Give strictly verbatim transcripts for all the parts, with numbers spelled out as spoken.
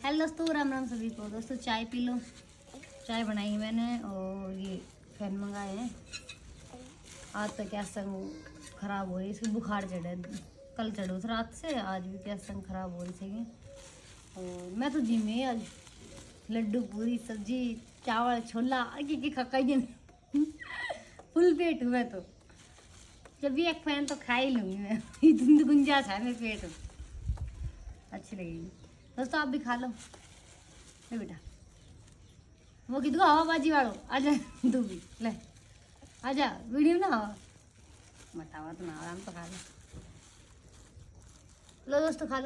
Hello दोस्तों, राम राम सभी को। दोस्तों चाय पी लो। चाय बनाई मैंने और ये फैन मंगाए हैं। आज तो क्या संग खराब हो रही है, इसकी बुखार चढ़े। कल चढ़ो था रात से, आज भी क्या संग खराब हो रही थी। और मैं तो जी में आज लड्डू पूरी सब्जी चावल छोला आगे की खकाई फुल पेट हुआ। तो जब भी एक फैन तो खा ही लूँगी मैं। इतनी गुंजाइश है मेरे पेट में, अच्छी लगेगी। दोस्तों आप भी खा लो। ले बेटा, वो कितने को हवाबाजी वालों आजा, तू भी ले आजा, वीडियो ना हवा बतावा तो ना, आराम तो खा लो। लो दोस्तों खा लो,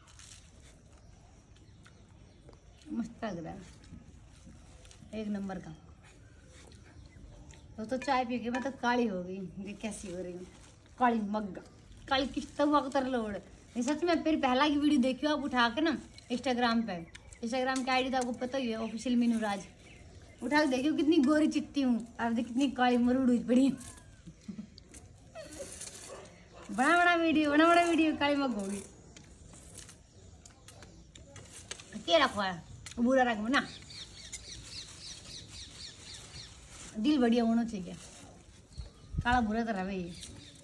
मस्त लग रहा है, एक नंबर का। दोस्तों चाय पी के मैं तो काली हो गई। ये कैसी हो रही हूँ, काली मग्गा, काली किस तरह कर लोड़। सच में फिर पहला की वीडियो देखियो आप उठा के ना इंस्टाग्राम पे। इंस्टाग्राम की आईडी तो आपको पता ही है, ऑफिशियल मीनू राज। उठा के देखियो कितनी गोरी चिट्टी हूँ, आप देख कितनी काली मरूड़ हुई पड़ी। बड़ा बड़ा वीडियो बड़ा बड़ा वीडियो काली मग होगी। क्या रखो है बुरा रख ना, दिल बढ़िया होना चाहिए। काला बुरा तो रहे ये,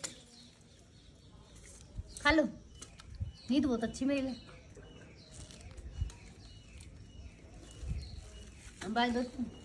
खा लो। नींद बहुत अच्छी मेरी है। बाय दोस्तों।